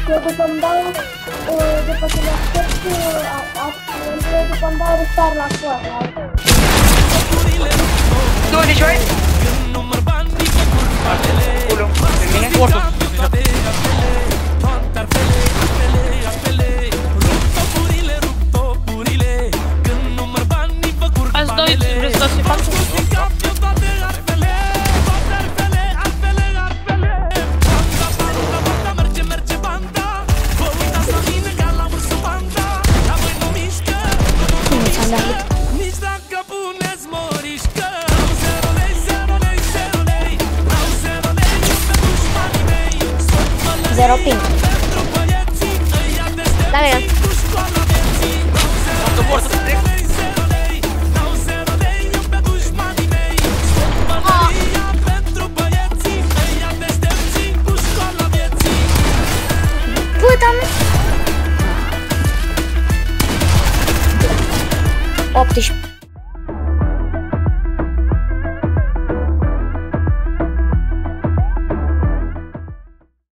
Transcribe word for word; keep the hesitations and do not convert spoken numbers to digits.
eu după-mi dau, după ce le aștept accidentele, după-mi dau restart la foară. Du, nici oi? Ulu, pe mine? Ortul. Ați doi, vreți să se facă? Zero ping. Da, bine. Ortul, ortul, direct. Puta mea! optsprezece.